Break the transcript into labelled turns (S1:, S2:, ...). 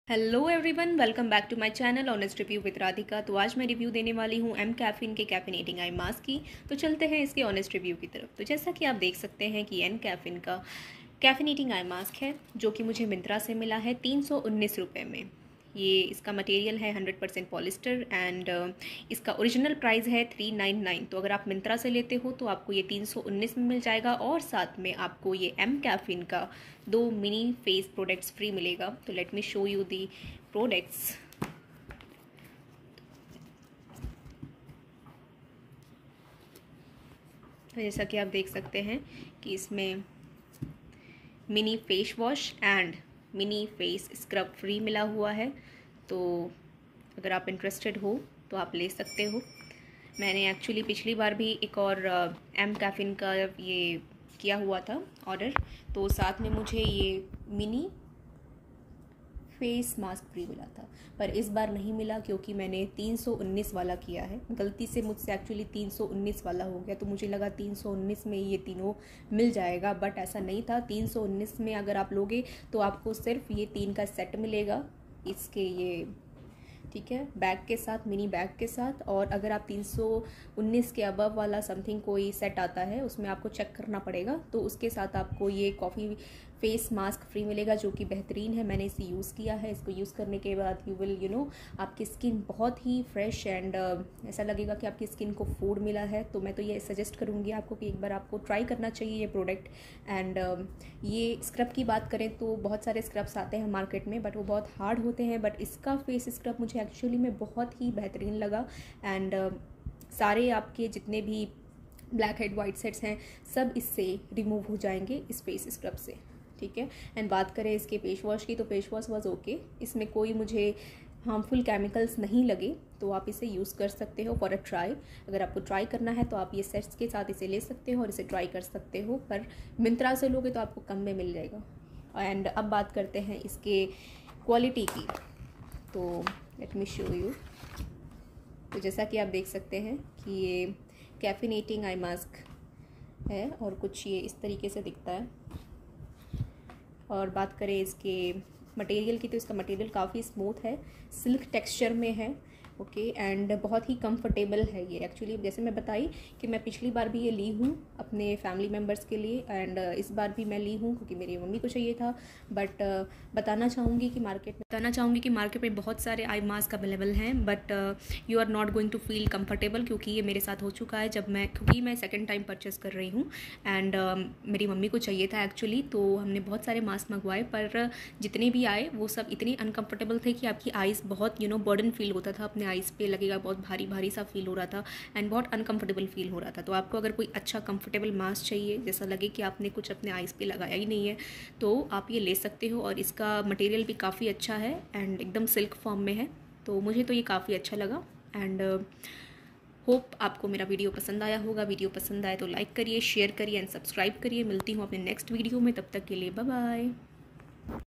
S1: Hello everyone, welcome back to my channel honest review with Radhika. तो आज मैं review देने वाली हूँ एम कैफिन के कैफिनेटिंग आई मास्क की। तो चलते हैं इसके ऑनेस्ट रिव्यू की तरफ। तो जैसा कि आप देख सकते हैं कि एम कैफिन का कैफिनेटिंग आई मास्क है, जो कि मुझे मिंत्रा से मिला है 319 रुपये में। ये इसका मटेरियल है 100% पॉलिस्टर एंड इसका ओरिजिनल प्राइस है 399। तो अगर आप मिंत्रा से लेते हो तो आपको ये 319 में मिल जाएगा और साथ में आपको ये एम कैफिन का 2 मिनी फेस प्रोडक्ट्स फ्री मिलेगा। तो let me show you the products. जैसा कि आप देख सकते हैं कि इसमें mini face wash and mini face scrub free मिला हुआ है। तो अगर आप इंटरेस्टेड हो तो आप ले सकते हो। मैंने एक्चुअली पिछली बार भी एक और एम कैफिन का ये किया हुआ था ऑर्डर, तो साथ में मुझे ये मिनी फेस मास्क फ्री मिला था, पर इस बार नहीं मिला क्योंकि मैंने 319 वाला किया है। गलती से मुझसे एक्चुअली 319 वाला हो गया, तो मुझे लगा 319 में ये तीनों मिल जाएगा, बट ऐसा नहीं था। 319 में अगर आप लोगे तो आपको सिर्फ ये 3 का सेट मिलेगा, इसके ये ठीक है, बैग के साथ, मिनी बैग के साथ। और अगर आप 319 के अबव वाला समथिंग कोई सेट आता है, उसमें आपको चेक करना पड़ेगा, तो उसके साथ आपको ये कॉफ़ी फेस मास्क फ्री मिलेगा, जो कि बेहतरीन है। मैंने इसे यूज़ किया है। इसको यूज़ करने के बाद यू विल आपकी स्किन बहुत ही फ्रेश एंड ऐसा लगेगा कि आपकी स्किन को फूड मिला है। तो मैं तो ये सजेस्ट करूँगी आपको कि एक बार आपको ट्राई करना चाहिए ये प्रोडक्ट। एंड ये स्क्रब की बात करें तो बहुत सारे स्क्रब्स आते हैं मार्केट में, बट वो बहुत हार्ड होते हैं, बट इसका फेस स्क्रब मुझे एक्चुअली में बहुत ही बेहतरीन लगा। एंड सारे आपके जितने भी ब्लैक हेड वाइट सेट्स हैं, सब इससे रिमूव हो जाएंगे इस फेस स्क्रब से, ठीक है। एंड बात करें इसके फेस वॉश की, तो फेस वॉश वॉज ओके। इसमें कोई मुझे हार्मफुल केमिकल्स नहीं लगे, तो आप इसे यूज़ कर सकते हो फॉर अ ट्राई। अगर आपको ट्राई करना है तो आप ये सेट्स के साथ इसे ले सकते हो और इसे ट्राई कर सकते हो, पर मिंत्रा से लोगे तो आपको कम में मिल जाएगा। एंड अब बात करते हैं इसके क्वालिटी की। तो लेट मी शो यू। तो जैसा कि आप देख सकते हैं कि ये कैफिनेटिंग आई मास्क है और कुछ ये इस तरीके से दिखता है। और बात करें इसके मटेरियल की, तो इसका मटेरियल काफ़ी स्मूथ है, सिल्क टेक्सचर में है, ओके। एंड बहुत ही कंफर्टेबल है ये। एक्चुअली जैसे मैं बताई कि मैं पिछली बार भी ये ली हूँ अपने फैमिली मेम्बर्स के लिए, एंड इस बार भी मैं ली हूँ क्योंकि मेरी मम्मी को चाहिए था। बट बताना चाहूँगी कि मार्केट में बहुत सारे आई मास्क अवेलेबल हैं, but you are not going to feel comfortable, क्योंकि ये मेरे साथ हो चुका है क्योंकि मैं सेकेंड टाइम परचेस कर रही हूँ। एंड मेरी मम्मी को चाहिए था एक्चुअली, तो हमने बहुत सारे मास्क मंगवाए, पर जितने भी आए वो सब इतने अनकंफर्टेबल थे कि आपकी आइज़ बहुत बर्डन फील होता था, अपने आइज़ पे लगेगा, बहुत भारी भारी सा फील हो रहा था एंड बहुत अनकंफर्टेबल फील हो रहा था। तो आपको अगर कोई अच्छा कंफर्टेबल मास्क चाहिए, जैसा लगे कि आपने कुछ अपने आइज़ पे लगाया ही नहीं है, तो आप ये ले सकते हो। और इसका मटेरियल भी काफ़ी अच्छा है एंड एकदम सिल्क फॉर्म में है, तो मुझे तो ये काफ़ी अच्छा लगा। एंड होप आपको मेरा वीडियो पसंद आया होगा। वीडियो पसंद आए तो लाइक करिए, शेयर करिए एंड सब्सक्राइब करिए। मिलती हूँ अपने नेक्स्ट वीडियो में, तब तक के लिए बाय बाय।